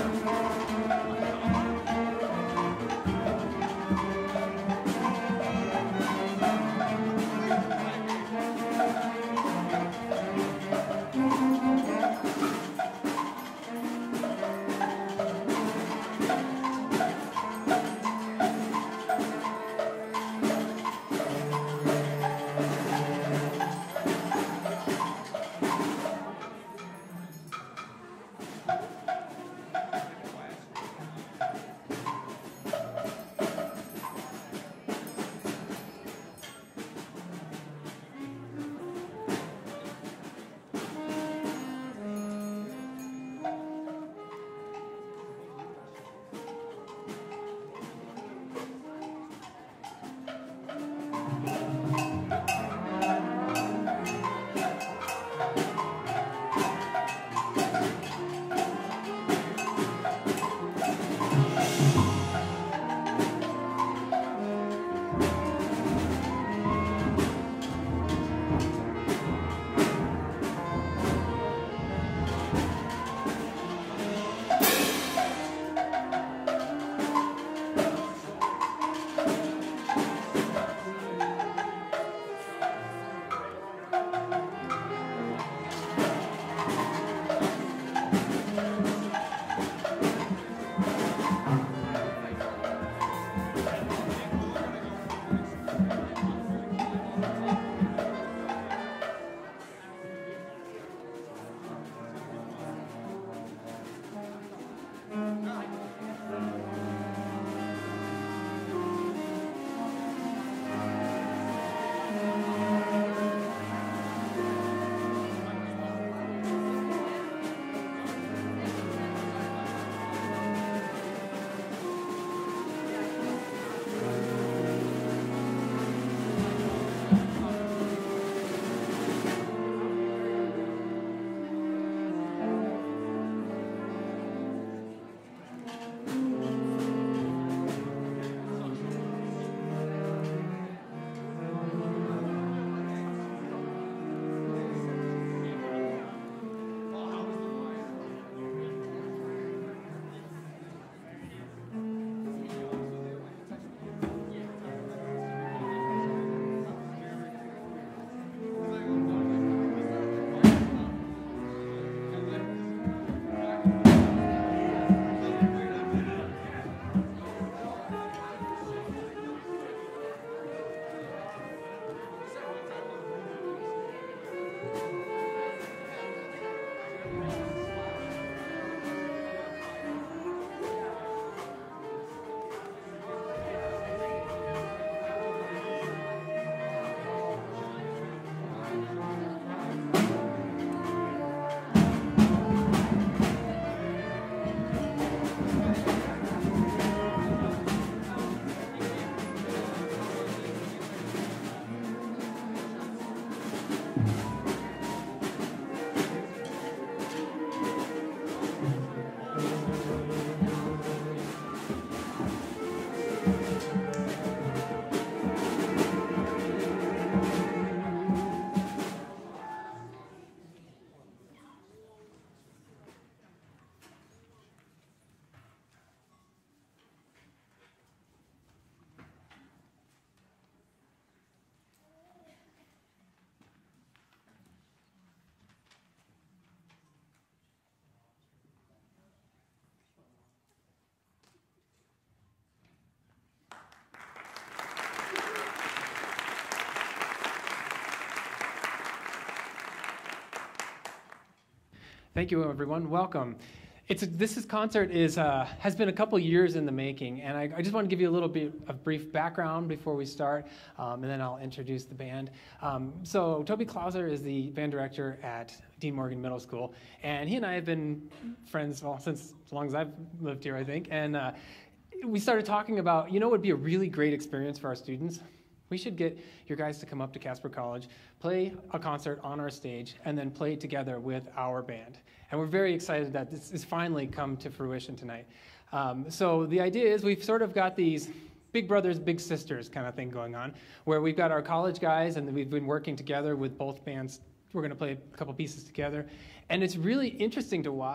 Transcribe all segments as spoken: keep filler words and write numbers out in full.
Thank you, everyone. Welcome. It's a, this is concert is uh, has been a couple years in the making, and I, I just want to give you a little bit of brief background before we start, um, and then I'll introduce the band. Um, so Toby Clauser is the band director at Dean Morgan Middle School, and he and I have been friends well since as long as I've lived here, I think. And uh, we started talking about, you know, what would be a really great experience for our students. We should get your guys to come up to Casper College, play a concert on our stage, and then play together with our band. And we're very excited that this has finally come to fruition tonight. Um, so the idea is we've sort of got these big brothers, big sisters kind of thing going on, where we've got our college guys, and we've been working together with both bands. We're going to play a couple pieces together. And it's really interesting to watch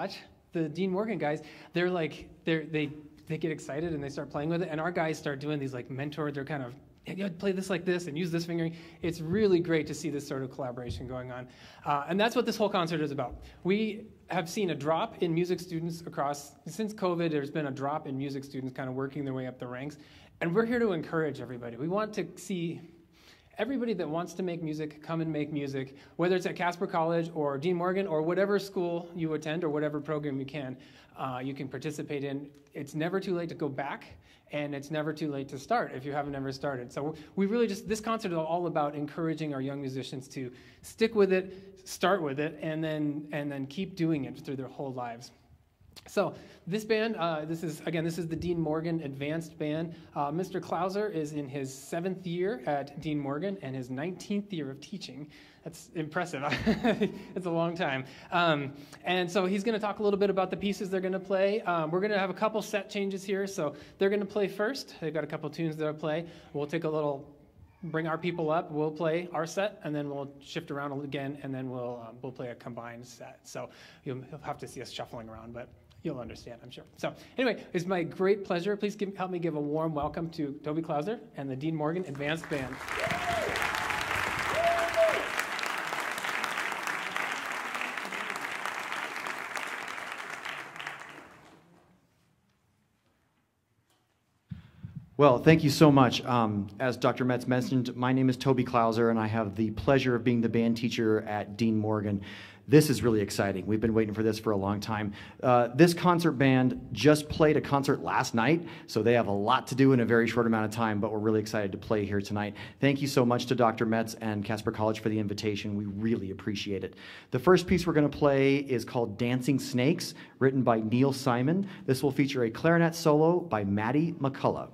the Dean Morgan guys, they're like, they're, they they get excited and they start playing with it, and our guys start doing these like mentor, they're kind of, you know, play this like this and use this fingering. It's really great to see this sort of collaboration going on. Uh, and that's what this whole concert is about. We have seen a drop in music students across, since COVID, there's been a drop in music students kind of working their way up the ranks. And we're here to encourage everybody. We want to see everybody that wants to make music come and make music, whether it's at Casper College or Dean Morgan or whatever school you attend or whatever program you can, uh, you can participate in. It's never too late to go back, and it's never too late to start if you haven't ever started. So we really just, this concert is all about encouraging our young musicians to stick with it, start with it, and then and then keep doing it through their whole lives. So this band, uh, this is, again, this is the Dean Morgan Advanced Band. Uh, Mister Klauser is in his seventh year at Dean Morgan and his nineteenth year of teaching. That's impressive. It's a long time. Um, and so he's going to talk a little bit about the pieces they're going to play. Um, we're going to have a couple set changes here. So they're going to play first. They've got a couple tunes they'll play. We'll take a little, bring our people up. We'll play our set, and then we'll shift around again, and then we'll uh, we'll play a combined set. So you'll, you'll have to see us shuffling around, but you'll understand, I'm sure. So anyway, it's my great pleasure. Please give, help me give a warm welcome to Toby Klauser and the Dean Morgan Advanced Band. Well, thank you so much. Um, as Doctor Metz mentioned, my name is Toby Klauser, and I have the pleasure of being the band teacher at Dean Morgan. This is really exciting. We've been waiting for this for a long time. Uh, this concert band just played a concert last night, so they have a lot to do in a very short amount of time, but we're really excited to play here tonight. Thank you so much to Doctor Metz and Casper College for the invitation. We really appreciate it. The first piece we're going to play is called Dancing Snakes, written by Neil Simon. This will feature a clarinet solo by Maddie McCullough.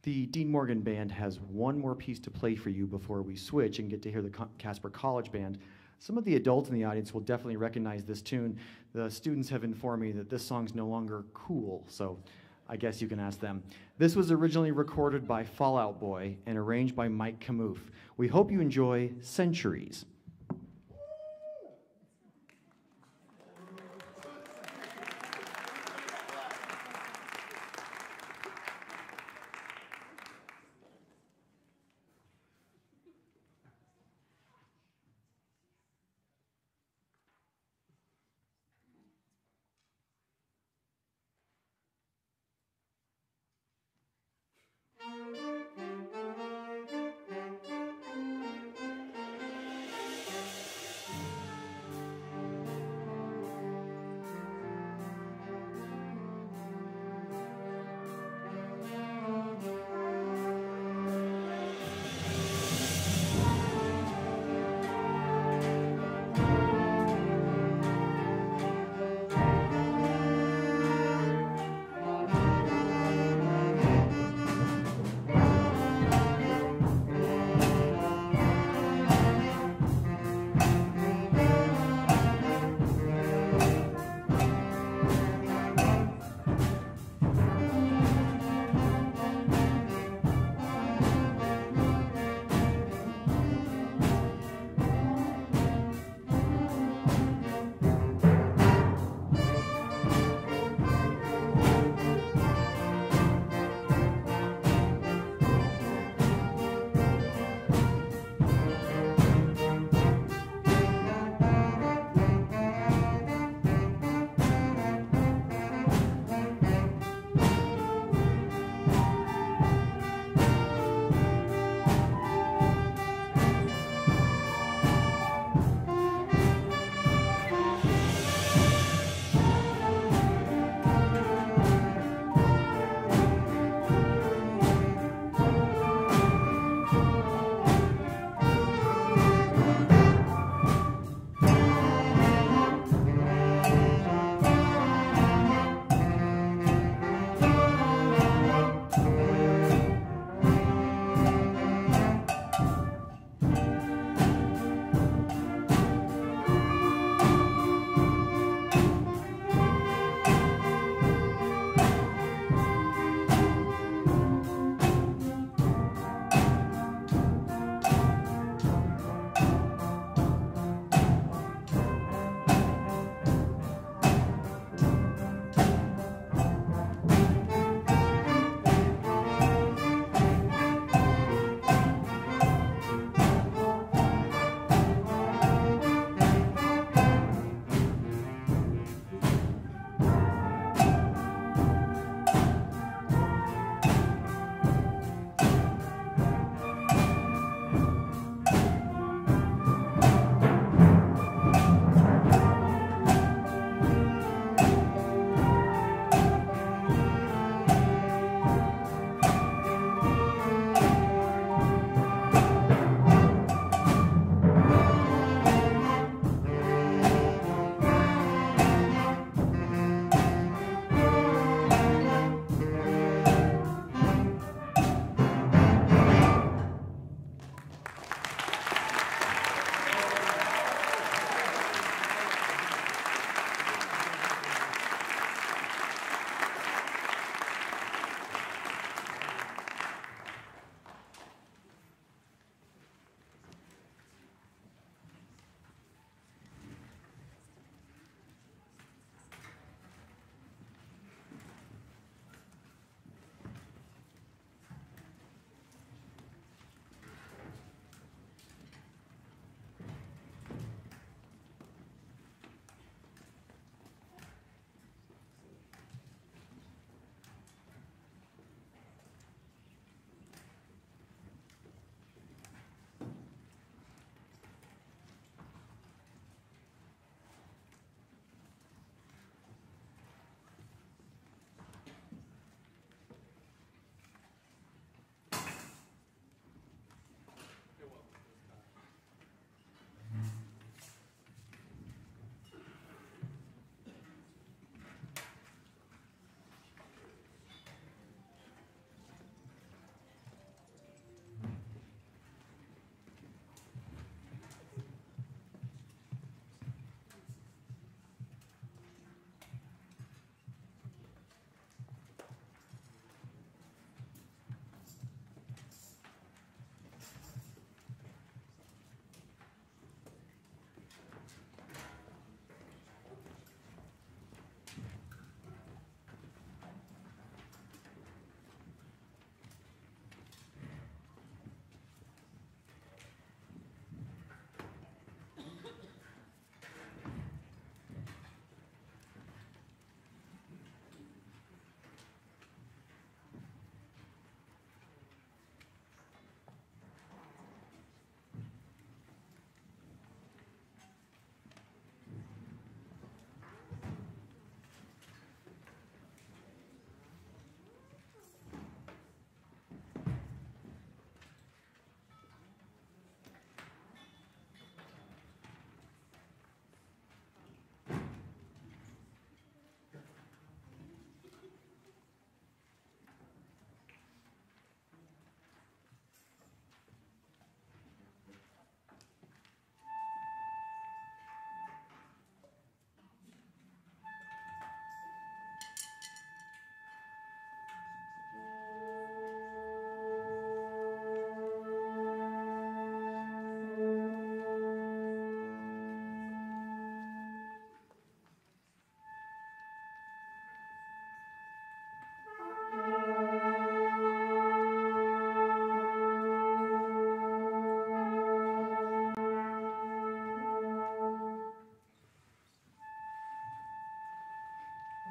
The Dean Morgan Band has one more piece to play for you before we switch and get to hear the Co- Casper College Band. Some of the adults in the audience will definitely recognize this tune. The students have informed me that this song's no longer cool, so I guess you can ask them. This was originally recorded by Fall Out Boy and arranged by Mike Kamouf. We hope you enjoy Centuries.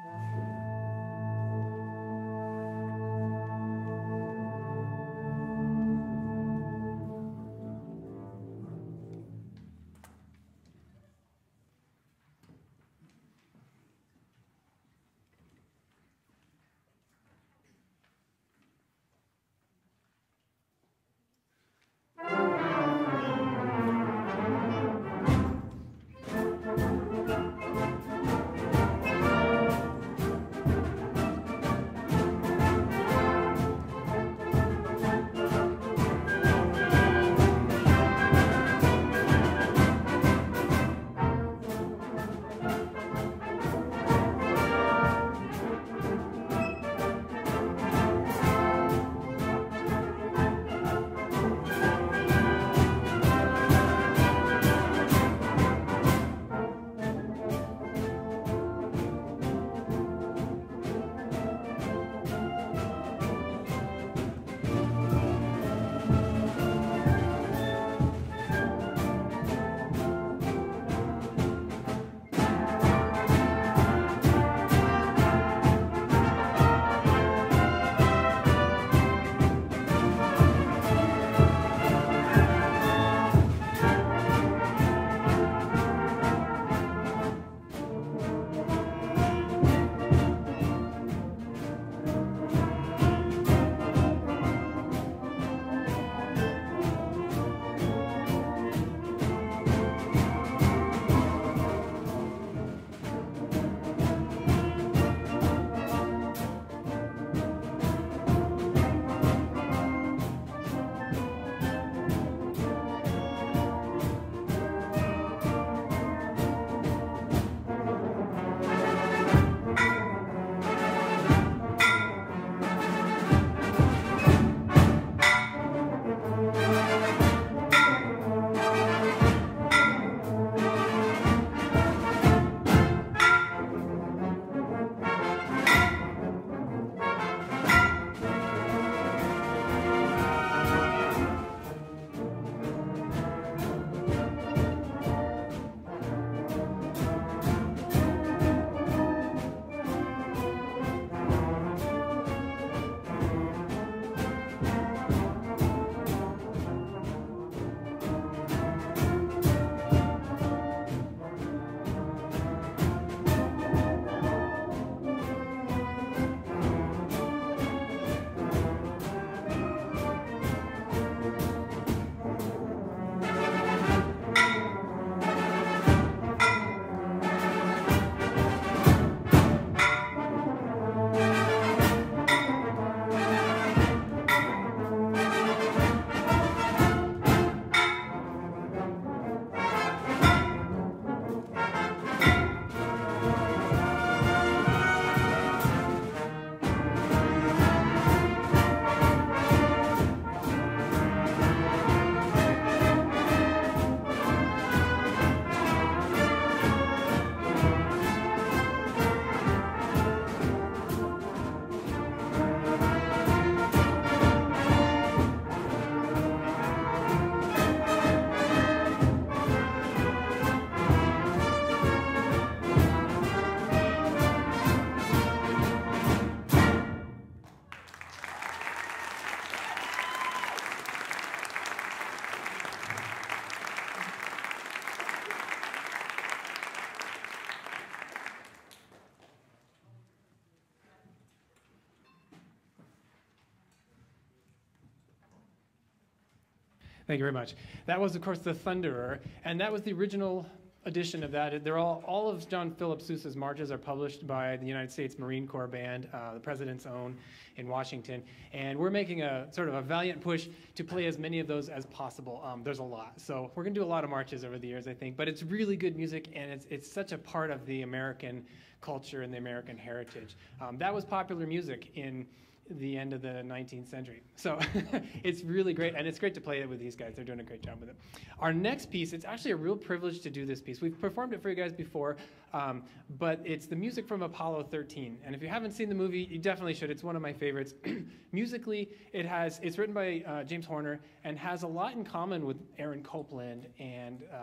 Thank you very much. That was, of course, the Thunderer, and that was the original edition of that. They're all, all of John Philip Sousa's marches are published by the United States Marine Corps Band, uh, the President's Own in Washington, and we're making a sort of a valiant push to play as many of those as possible. Um, there's a lot, so we're going to do a lot of marches over the years, I think, but it's really good music, and it's, it's such a part of the American culture and the American heritage. Um, that was popular music in the end of the nineteenth century. So it's really great, and it's great to play it with these guys. They're doing a great job with it. Our next piece, it's actually a real privilege to do this piece. We've performed it for you guys before, um, but it's the music from Apollo thirteen. And if you haven't seen the movie, you definitely should. It's one of my favorites. Musically, it has, it's written by uh, James Horner and has a lot in common with Aaron Copland and um,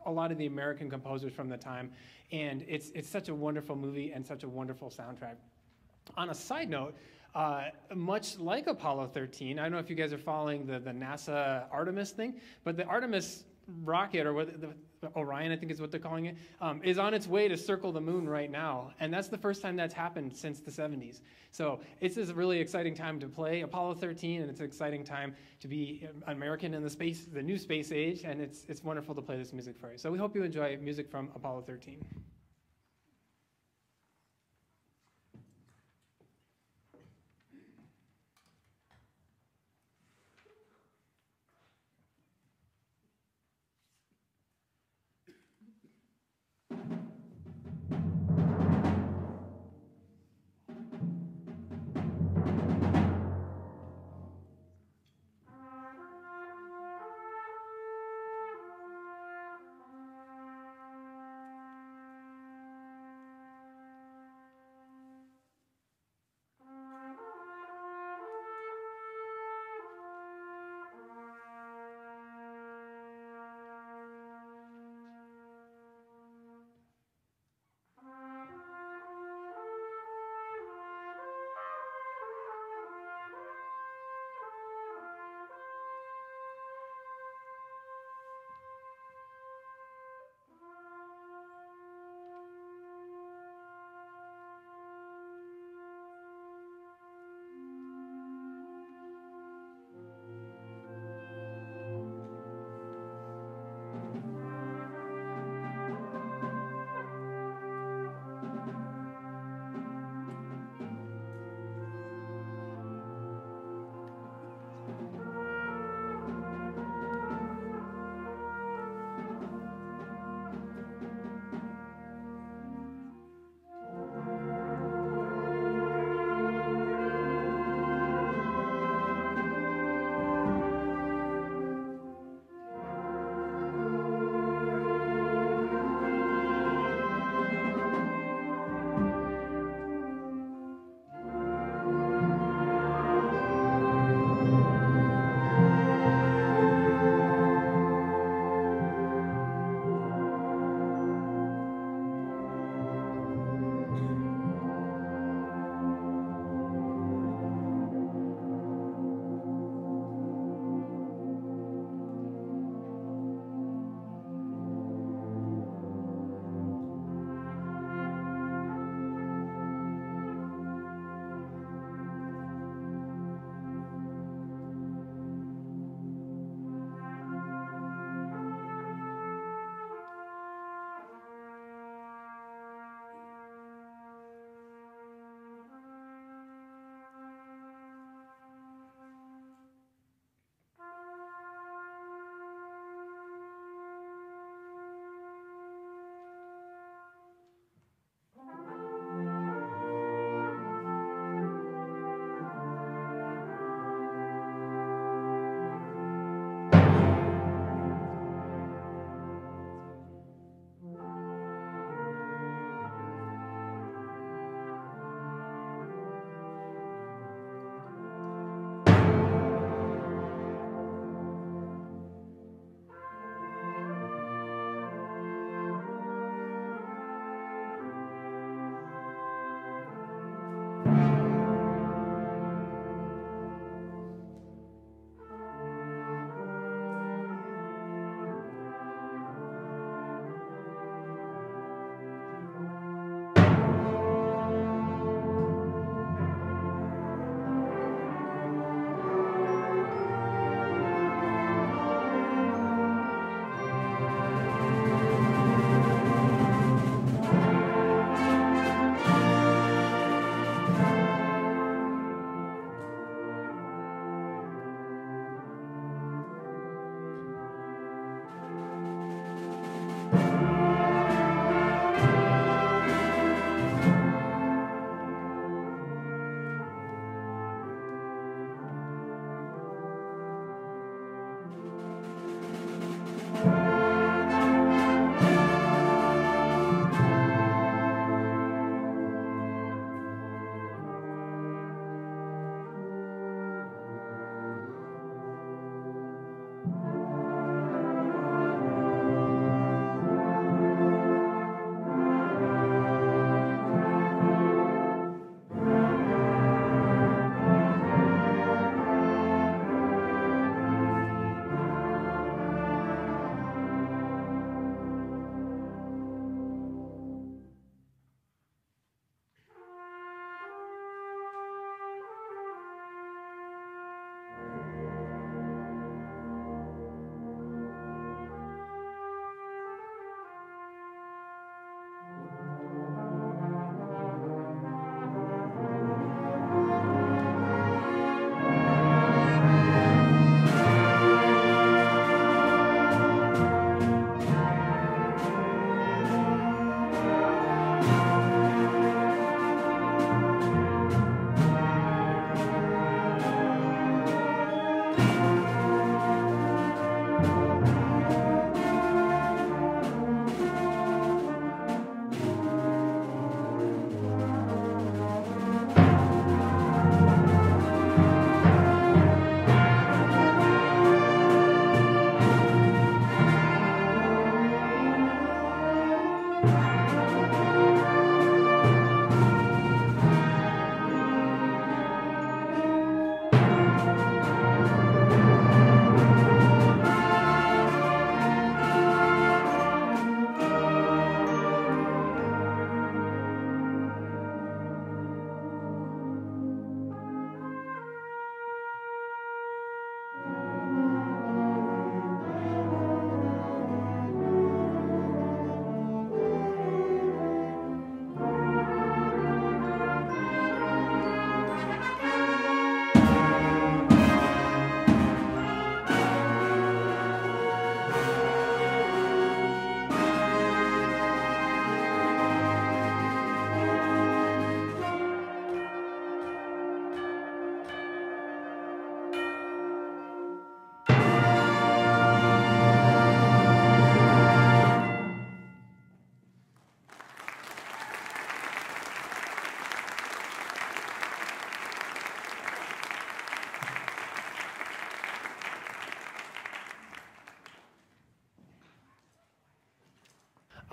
a lot of the American composers from the time, and it's it's such a wonderful movie and such a wonderful soundtrack. On a side note, uh, much like Apollo thirteen, I don't know if you guys are following the, the NASA Artemis thing, but the Artemis rocket, or what the, the Orion, I think is what they're calling it, um, is on its way to circle the moon right now, and that's the first time that's happened since the seventies. So it's a really exciting time to play Apollo thirteen, and it's an exciting time to be American in the space, the new space age, and it's it's wonderful to play this music for you. So we hope you enjoy music from Apollo thirteen.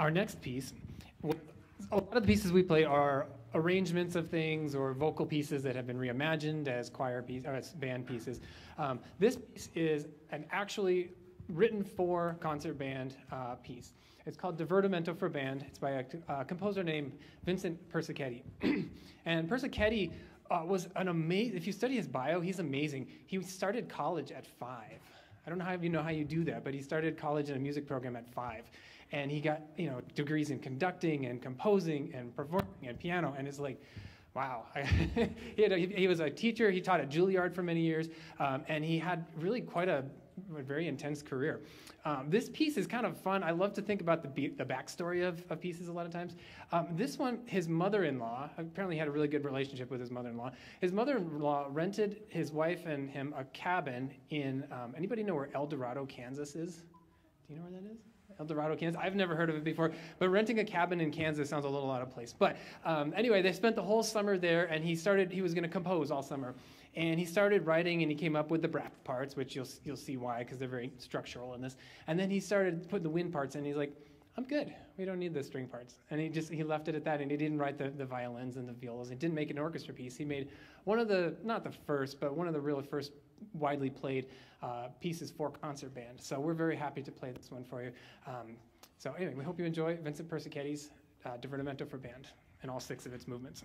our next piece, well, a lot of the pieces we play are arrangements of things or vocal pieces that have been reimagined as choir pieces or as band pieces. Um, this piece is an actually written for concert band uh, piece. It's called Divertimento for Band. It's by a uh, composer named Vincent Persichetti. And Persichetti uh, was an amazing, if you study his bio, he's amazing. He started college at five. I don't know how you know how you do that, but he started college in a music program at five. And he got, you know, degrees in conducting and composing and performing and piano, and it's like, wow. he, had a, he was a teacher. He taught at Juilliard for many years, um, and he had really quite a, a very intense career. Um, this piece is kind of fun. I love to think about the, be the backstory of, of pieces a lot of times. Um, this one, his mother-in-law, apparently had a really good relationship with his mother-in-law. His mother-in-law rented his wife and him a cabin in, um, anybody know where El Dorado, Kansas is? Do you know where that is? El Dorado, Kansas. I've never heard of it before, but renting a cabin in Kansas sounds a little out of place. But um, anyway, they spent the whole summer there, and he started, he was going to compose all summer. And he started writing, and he came up with the brass parts, which you'll you'll see why, because they're very structural in this. And then he started putting the wind parts in, and he's like, I'm good. We don't need the string parts. And he just, he left it at that, and he didn't write the, the violins and the violas. He didn't make an orchestra piece. He made one of the, not the first, but one of the really first widely played uh, pieces for concert band. So we're very happy to play this one for you. Um, so anyway, we hope you enjoy Vincent Persichetti's uh, Divertimento for Band and all six of its movements.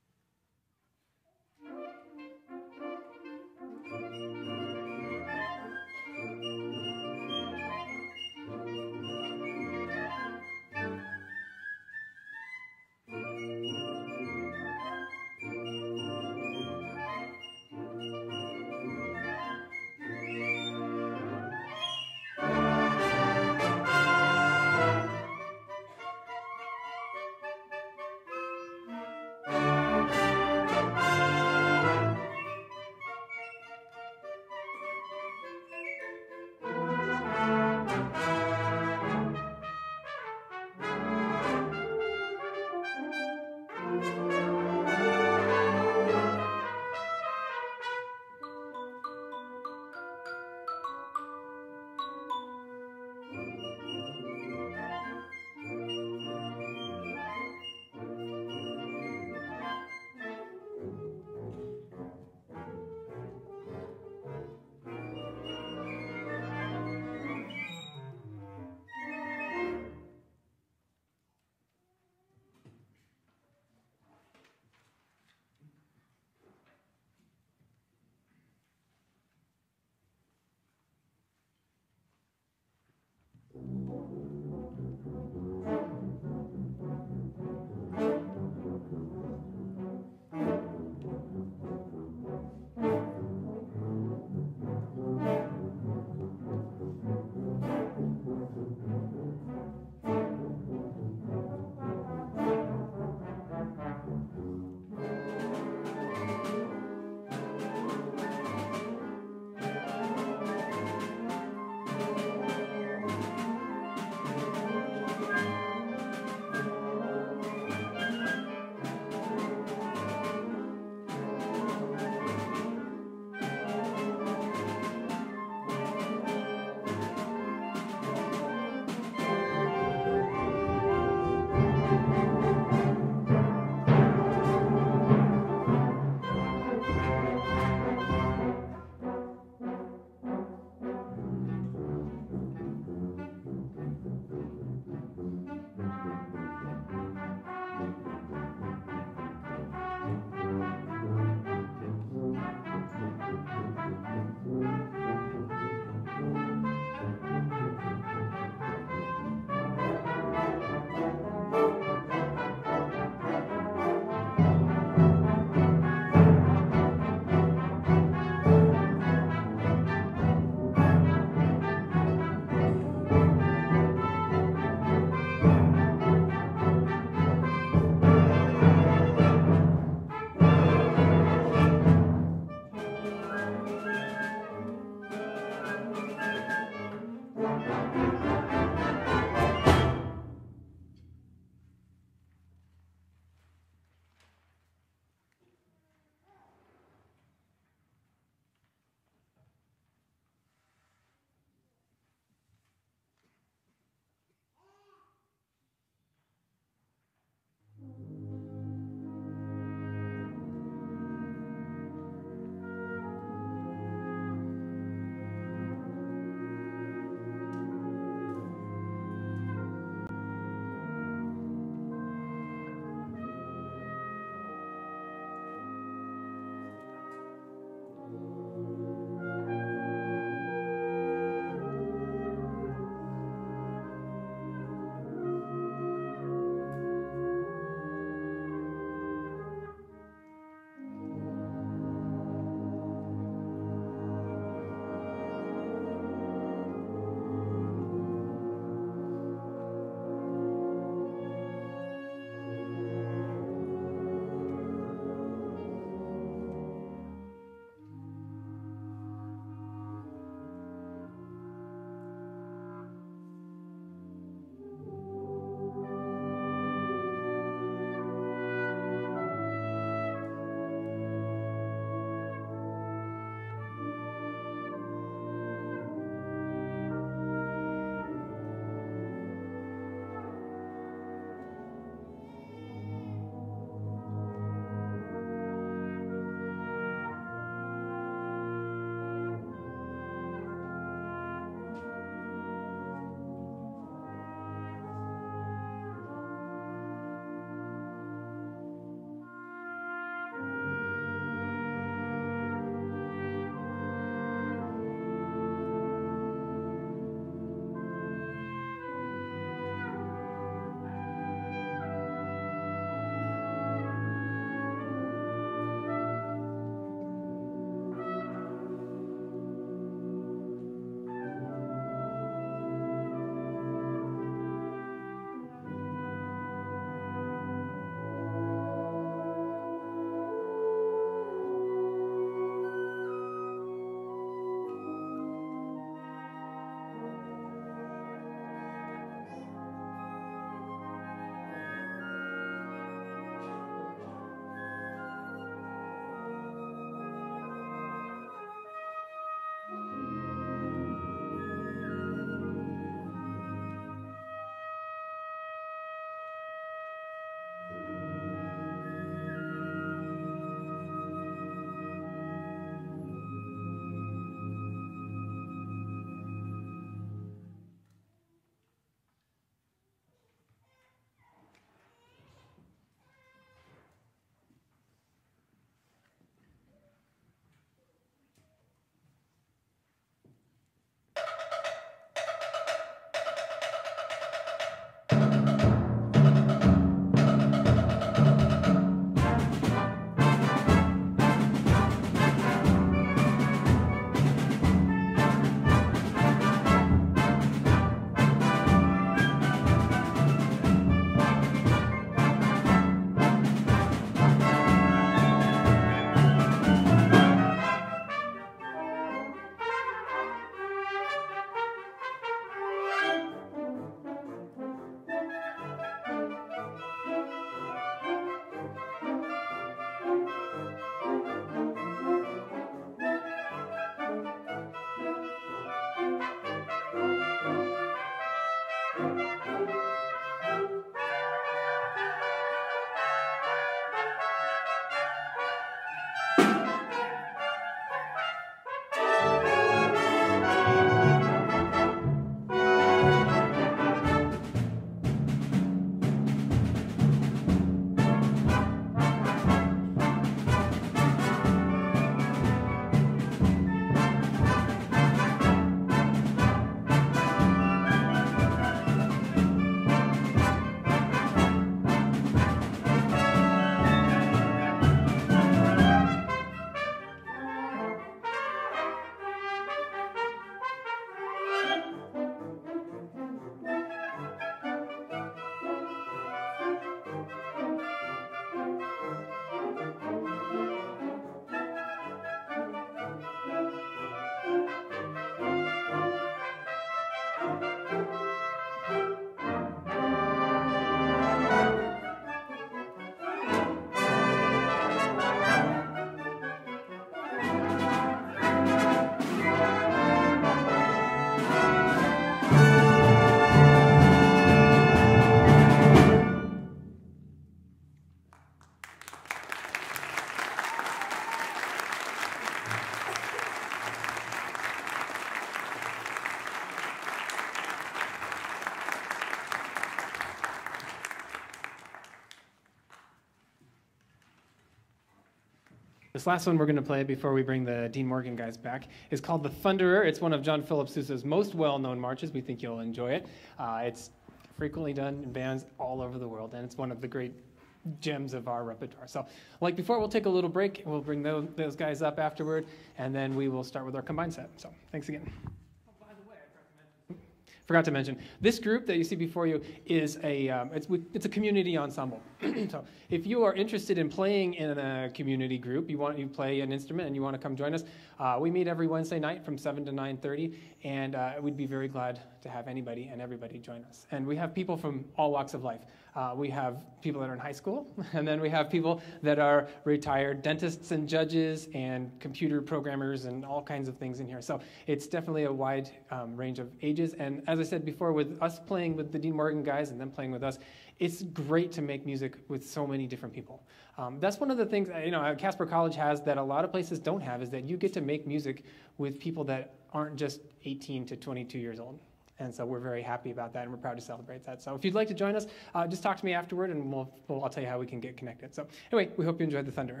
This last one we're going to play before we bring the Dean Morgan guys back is called The Thunderer. It's one of John Philip Sousa's most well-known marches. We think you'll enjoy it. Uh, it's frequently done in bands all over the world, and it's one of the great gems of our repertoire. So, like before, we'll take a little break, and we'll bring those, those guys up afterward, and then we will start with our combined set. So, thanks again. Oh, by the way, I forgot to mention, forgot to mention this group that you see before you is a um, it's it's a community ensemble. So, if you are interested in playing in a community group, you want you play an instrument and you want to come join us, uh, we meet every Wednesday night from seven to nine thirty, and uh, we'd be very glad to have anybody and everybody join us. And we have people from all walks of life. Uh, we have people that are in high school, and then we have people that are retired dentists and judges and computer programmers and all kinds of things in here. So it's definitely a wide um, range of ages. And as I said before, with us playing with the Dean Morgan guys and them playing with us, it's great to make music with so many different people. Um, that's one of the things, you know, Casper College has that a lot of places don't have, is that you get to make music with people that aren't just eighteen to twenty-two years old. And so we're very happy about that, and we're proud to celebrate that. So if you'd like to join us, uh, just talk to me afterward, and we'll, we'll, I'll tell you how we can get connected. So anyway, we hope you enjoyed The Thunderer.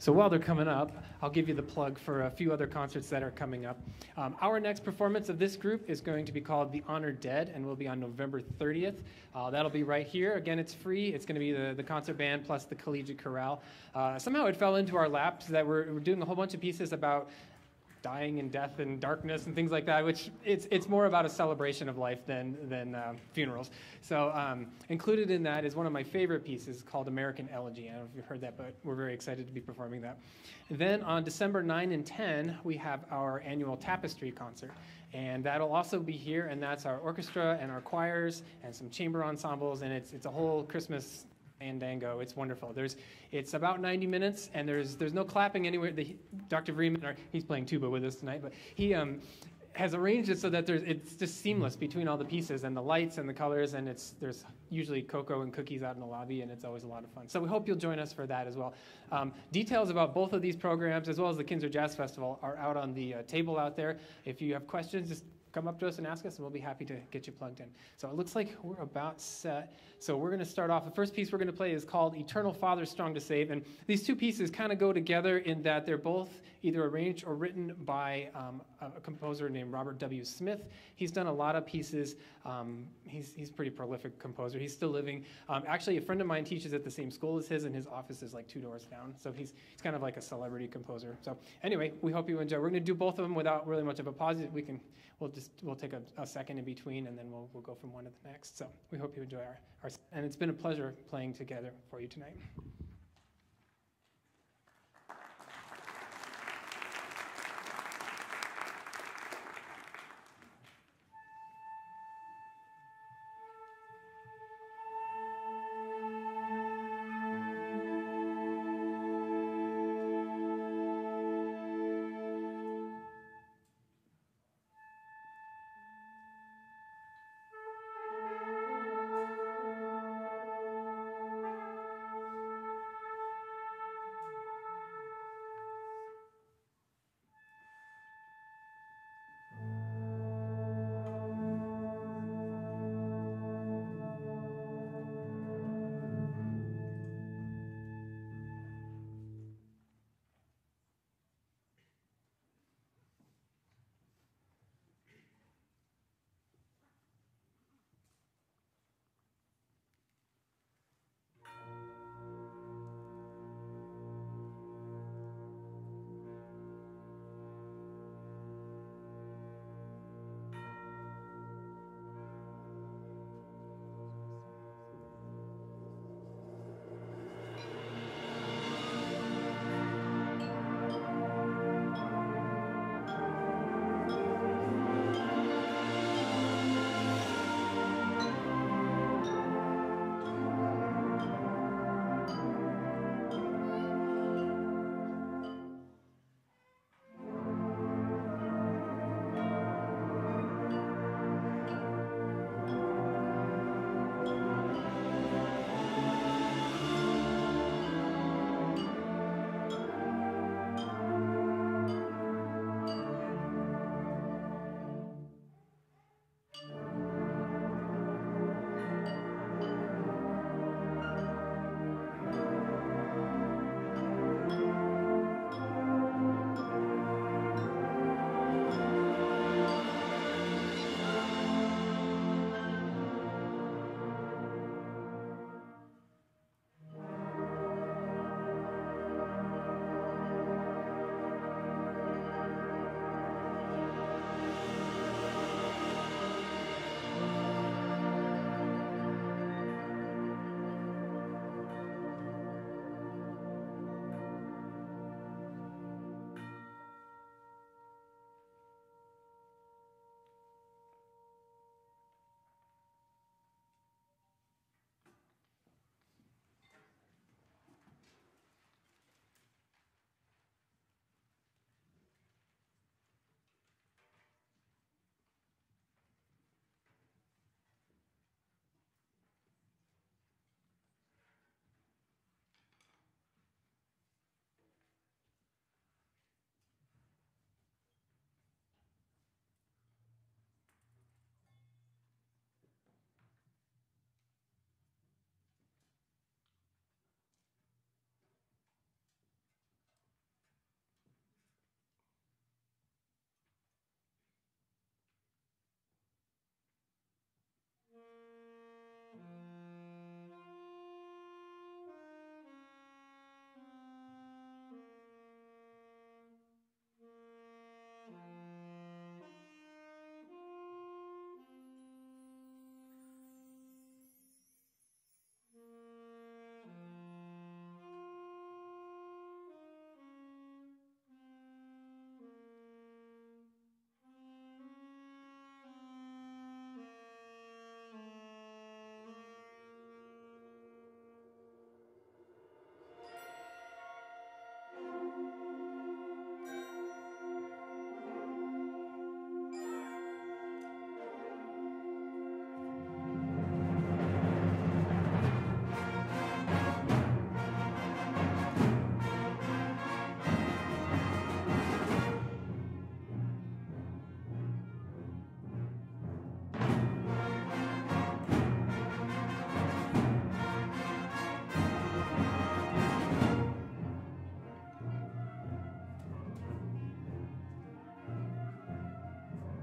So while they're coming up, I'll give you the plug for a few other concerts that are coming up. Um, our next performance of this group is going to be called The Honored Dead, and will be on November thirtieth. Uh, that'll be right here. Again, it's free. It's going to be the, the concert band plus the collegiate chorale. Uh, somehow it fell into our laps that we're, we're doing a whole bunch of pieces about dying and death and darkness and things like that, which it's it's more about a celebration of life than than uh, funerals. So um, included in that is one of my favorite pieces called American Elegy. I don't know if you've heard that, but we're very excited to be performing that. And then on December ninth and tenth, we have our annual Tapestry concert. And that'll also be here, and that's our orchestra and our choirs and some chamber ensembles, and it's it's a whole Christmas fandango. It's wonderful. There's, it's about ninety minutes, and there's there's no clapping anywhere. The, Doctor Vreeman, or he's playing tuba with us tonight, but he um, has arranged it so that there's it's just seamless between all the pieces and the lights and the colors, and it's there's usually cocoa and cookies out in the lobby, and it's always a lot of fun. So we hope you'll join us for that as well. Um, details about both of these programs, as well as the Kinzer Jazz Festival, are out on the uh, table out there. If you have questions, just come up to us and ask us, and we'll be happy to get you plugged in. So it looks like we're about set. So we're going to start off. The first piece we're going to play is called Eternal Father, Strong to Save. And these two pieces kind of go together in that they're both either arranged or written by um, a composer named Robert W. Smith. He's done a lot of pieces. Um, he's, he's a pretty prolific composer. He's still living. Um, actually, a friend of mine teaches at the same school as his, and his office is like two doors down. So he's, he's kind of like a celebrity composer. So anyway, we hope you enjoy. We're going to do both of them without really much of a pause. We can, we'll just we'll take a, a second in between, and then we'll we'll go from one to the next. So we hope you enjoy our, our and it's been a pleasure playing together for you tonight.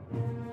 you.